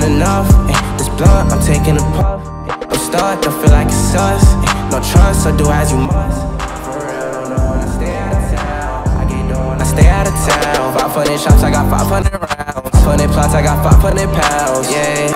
enough. This blunt, I'm taking a puff. I'm stuck, don't feel like it's us. No trust, so do as you must. For real, no, when I stay out of town, I get doing when I stay out of town. 500 shots, I got 500 rounds. 500 plots, I got 500 pounds. Yeah,